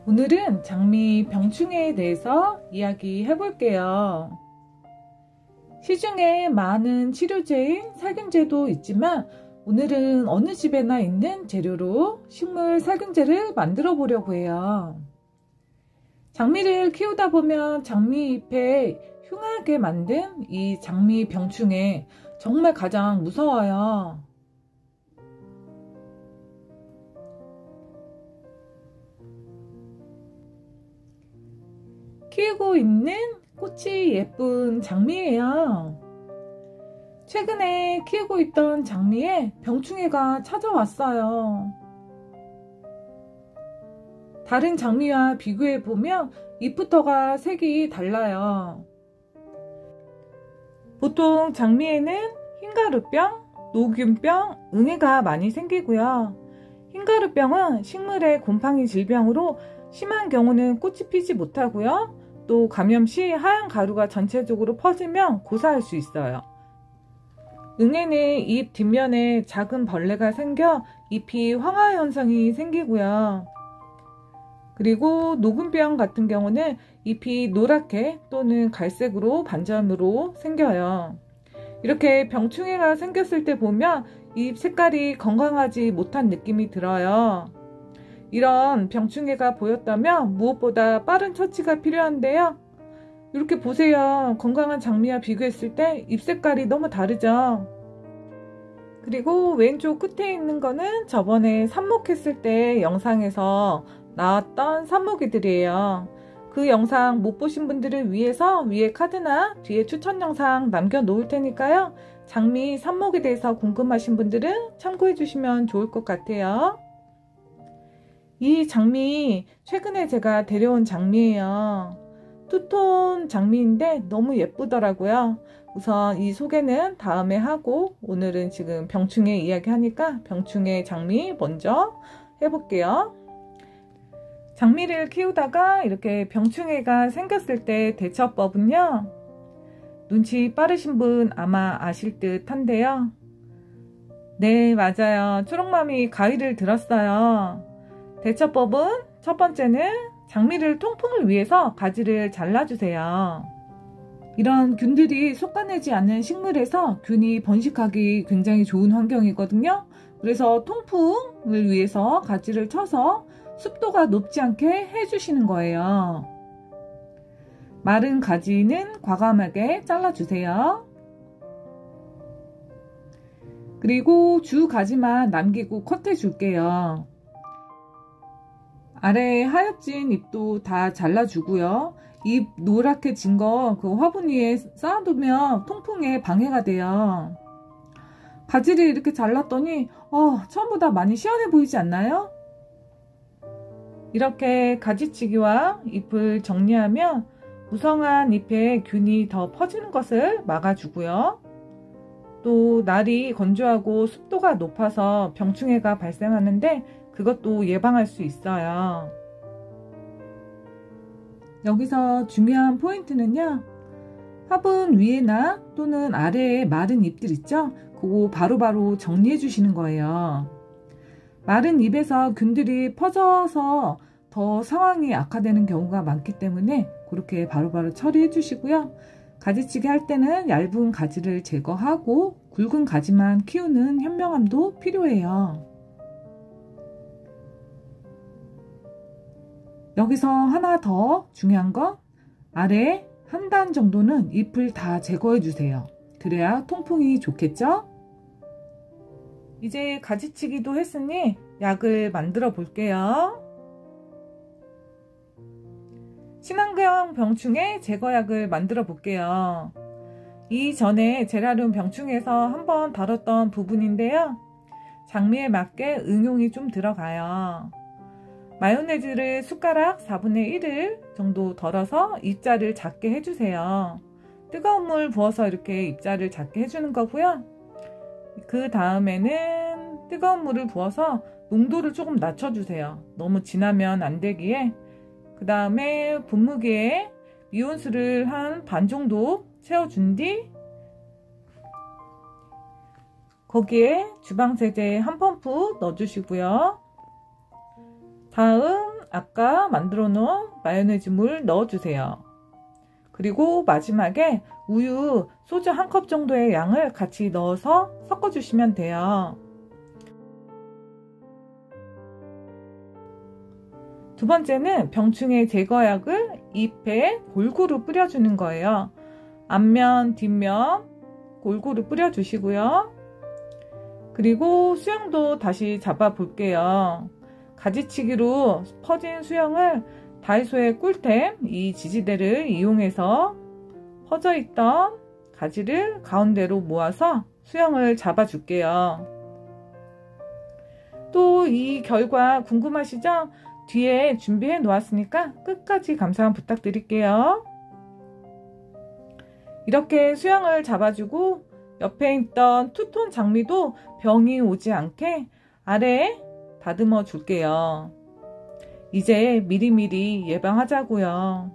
오늘은 장미 병충해에 대해서 이야기해 볼게요. 시중에 많은 치료제인 살균제도 있지만 오늘은 어느 집에나 있는 재료로 식물 살균제를 만들어 보려고 해요. 장미를 키우다 보면 장미잎에 흉하게 만든 이 장미 병충해 정말 가장 무서워요. 키우고 있는 꽃이 예쁜 장미예요. 최근에 키우고 있던 장미에 병충해가 찾아왔어요. 다른 장미와 비교해 보면 잎부터가 색이 달라요. 보통 장미에는 흰가루병, 노균병, 응애가 많이 생기고요. 흰가루병은 식물의 곰팡이 질병으로 심한 경우는 꽃이 피지 못하고요. 또 감염 시 하얀 가루가 전체적으로 퍼지면 고사할 수 있어요. 응애는 잎 뒷면에 작은 벌레가 생겨 잎이 황화 현상이 생기고요. 그리고 노균병 같은 경우는 잎이 노랗게 또는 갈색으로 반점으로 생겨요. 이렇게 병충해가 생겼을 때 보면 잎 색깔이 건강하지 못한 느낌이 들어요. 이런 병충해가 보였다면 무엇보다 빠른 처치가 필요한데요. 이렇게 보세요. 건강한 장미와 비교했을 때 잎 색깔이 너무 다르죠. 그리고 왼쪽 끝에 있는 거는 저번에 삽목했을 때 영상에서 나왔던 삽목이들이에요. 그 영상 못 보신 분들을 위해서 위에 카드나 뒤에 추천 영상 남겨 놓을 테니까요. 장미 삽목에 대해서 궁금하신 분들은 참고해 주시면 좋을 것 같아요. 이 장미 최근에 제가 데려온 장미예요. 투톤 장미인데 너무 예쁘더라고요. 우선 이 소개는 다음에 하고 오늘은 지금 병충해 이야기 하니까 병충해 장미 먼저 해볼게요. 장미를 키우다가 이렇게 병충해가 생겼을 때 대처법은요. 눈치 빠르신 분 아마 아실 듯 한데요. 네, 맞아요. 초록맘이 가위를 들었어요. 대처법은 첫 번째는 장미를 통풍을 위해서 가지를 잘라주세요. 이런 균들이 솎아내지 않는 식물에서 균이 번식하기 굉장히 좋은 환경이거든요. 그래서 통풍을 위해서 가지를 쳐서 습도가 높지 않게 해주시는 거예요. 마른 가지는 과감하게 잘라주세요. 그리고 주 가지만 남기고 컷해 줄게요. 아래에 하얗진 잎도 다 잘라주고요. 잎 노랗게 진 거 그 화분 위에 쌓아두면 통풍에 방해가 돼요. 가지를 이렇게 잘랐더니 처음보다 많이 시원해 보이지 않나요? 이렇게 가지치기와 잎을 정리하면 무성한 잎에 균이 더 퍼지는 것을 막아주고요. 또 날이 건조하고 습도가 높아서 병충해가 발생하는데 그것도 예방할 수 있어요. 여기서 중요한 포인트는요. 화분 위에나 또는 아래에 마른 잎들 있죠? 그거 바로바로 정리해 주시는 거예요. 마른 잎에서 균들이 퍼져서 더 상황이 악화되는 경우가 많기 때문에 그렇게 바로바로 처리해 주시고요. 가지치기 할 때는 얇은 가지를 제거하고 굵은 가지만 키우는 현명함도 필요해요. 여기서 하나 더 중요한 건 아래 한 단 정도는 잎을 다 제거해 주세요. 그래야 통풍이 좋겠죠? 이제 가지치기도 했으니 약을 만들어 볼게요. 친환경 병충해 제거약을 만들어 볼게요. 이전에 제라늄 병충해에서 한번 다뤘던 부분인데요. 장미에 맞게 응용이 좀 들어가요. 마요네즈를 숟가락 4분의 1을 정도 덜어서 입자를 작게 해주세요. 뜨거운 물 부어서 이렇게 입자를 작게 해주는 거고요. 그 다음에는 뜨거운 물을 부어서 농도를 조금 낮춰주세요. 너무 진하면 안 되기에. 그 다음에 분무기에 미온수를 한 반 정도 채워준 뒤 거기에 주방세제 한 펌프 넣어주시고요. 다음 아까 만들어 놓은 마요네즈 물 넣어주세요. 그리고 마지막에 우유 소주 1컵 정도의 양을 같이 넣어서 섞어주시면 돼요. 두 번째는 병충해 제거약을 잎에 골고루 뿌려주는 거예요. 앞면, 뒷면 골고루 뿌려주시고요. 그리고 수영도 다시 잡아 볼게요. 가지치기로 퍼진 수영을 다이소의 꿀템 이 지지대를 이용해서 퍼져 있던 가지를 가운데로 모아서 수영을 잡아 줄게요. 또 이 결과 궁금하시죠? 뒤에 준비해 놓았으니까 끝까지 감상 부탁드릴게요. 이렇게 수영을 잡아주고 옆에 있던 투톤 장미도 병이 오지 않게 아래에 다듬어 줄게요. 이제 미리미리 예방하자고요.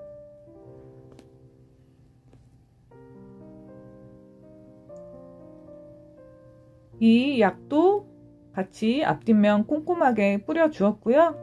이 약도 같이 앞뒷면 꼼꼼하게 뿌려 주었고요.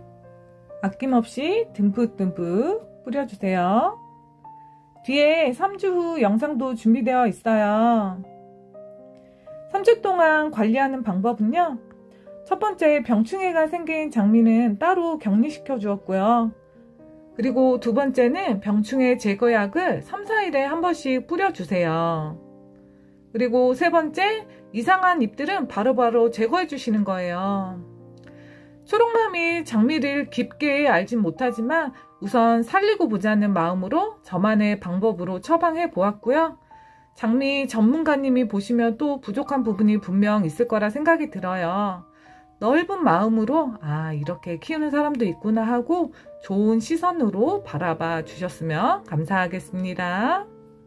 아낌없이 듬뿍듬뿍 뿌려주세요. 뒤에 3주 후 영상도 준비되어 있어요. 3주 동안 관리하는 방법은요. 첫 번째, 병충해가 생긴 장미는 따로 격리시켜 주었고요. 그리고 두 번째는 병충해 제거약을 3, 4일에 한 번씩 뿌려주세요. 그리고 세 번째, 이상한 잎들은 바로바로 제거해 주시는 거예요. 초록맘이 장미를 깊게 알진 못하지만 우선 살리고 보자는 마음으로 저만의 방법으로 처방해 보았고요. 장미 전문가님이 보시면 또 부족한 부분이 분명 있을 거라 생각이 들어요. 넓은 마음으로 이렇게 키우는 사람도 있구나 하고 좋은 시선으로 바라봐 주셨으면 감사하겠습니다.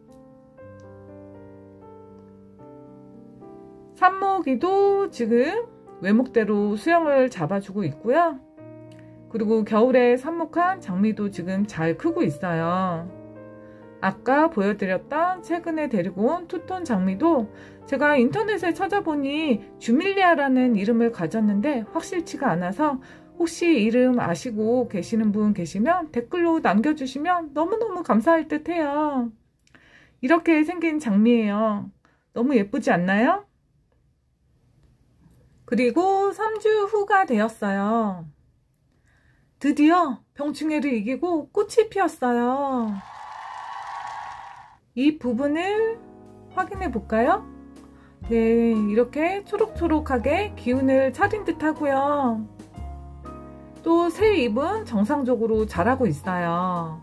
산모기도 지금 외목대로 수영을 잡아주고 있고요. 그리고 겨울에 삽목한 장미도 지금 잘 크고 있어요. 아까 보여드렸던 최근에 데리고 온 투톤 장미도 제가 인터넷에 찾아보니 주밀리아라는 이름을 가졌는데 확실치가 않아서 혹시 이름 아시고 계시는 분 계시면 댓글로 남겨주시면 너무너무 감사할 듯 해요. 이렇게 생긴 장미예요. 너무 예쁘지 않나요? 그리고 3주 후가 되었어요. 드디어 병충해를 이기고 꽃이 피었어요. 이 부분을 확인해 볼까요? 네, 이렇게 초록초록하게 기운을 차린 듯 하고요. 또 새 잎은 정상적으로 자라고 있어요.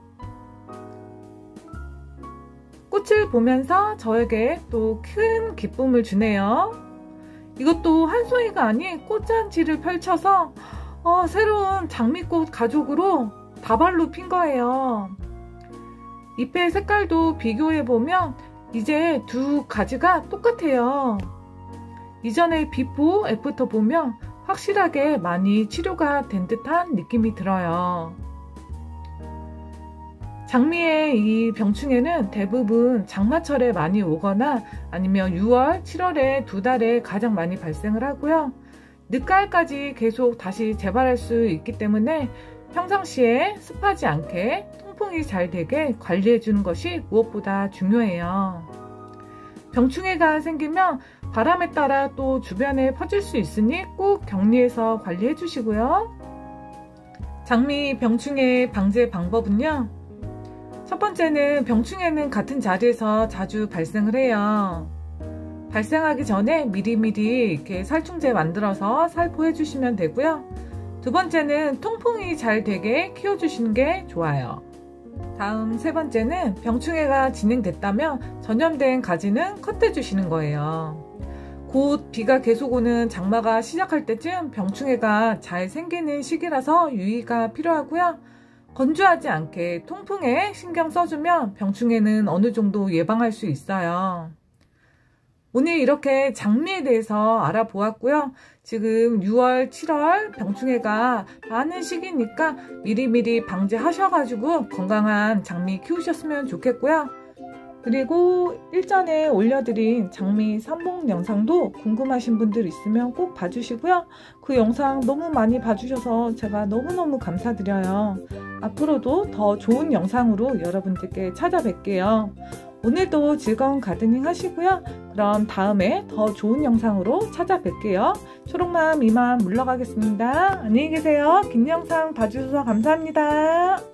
꽃을 보면서 저에게 또 큰 기쁨을 주네요. 이것도 한 송이가 아닌 꽃잔치를 펼쳐서 새로운 장미꽃 가족으로 다발로 핀 거예요. 잎의 색깔도 비교해보면 이제 두 가지가 똑같아요. 이전의 비포, 애프터 보면 확실하게 많이 치료가 된 듯한 느낌이 들어요. 장미의 이 병충해는 대부분 장마철에 많이 오거나 아니면 6월, 7월에 두 달에 가장 많이 발생을 하고요. 늦가을까지 계속 다시 재발할 수 있기 때문에 평상시에 습하지 않게 통풍이 잘 되게 관리해 주는 것이 무엇보다 중요해요. 병충해가 생기면 바람에 따라 또 주변에 퍼질 수 있으니 꼭 격리해서 관리해 주시고요. 장미 병충해 방제 방법은요. 첫 번째는 병충해는 같은 자리에서 자주 발생을 해요. 발생하기 전에 미리미리 이렇게 살충제 만들어서 살포해 주시면 되고요. 두 번째는 통풍이 잘 되게 키워주시는 게 좋아요. 다음 세 번째는 병충해가 진행됐다면 전염된 가지는 컷해 주시는 거예요. 곧 비가 계속 오는 장마가 시작할 때쯤 병충해가 잘 생기는 시기라서 유의가 필요하고요. 건조하지 않게 통풍에 신경 써주면 병충해는 어느 정도 예방할 수 있어요. 오늘 이렇게 장미에 대해서 알아보았고요. 지금 6월, 7월 병충해가 많은 시기니까 미리미리 방제하셔가지고 건강한 장미 키우셨으면 좋겠고요. 그리고 일전에 올려드린 장미 삽목 영상도 궁금하신 분들 있으면 꼭 봐주시고요. 그 영상 너무 많이 봐주셔서 제가 너무너무 감사드려요. 앞으로도 더 좋은 영상으로 여러분들께 찾아뵐게요. 오늘도 즐거운 가드닝 하시고요. 그럼 다음에 더 좋은 영상으로 찾아뵐게요. 초록마음 이만 물러가겠습니다. 안녕히 계세요. 긴 영상 봐주셔서 감사합니다.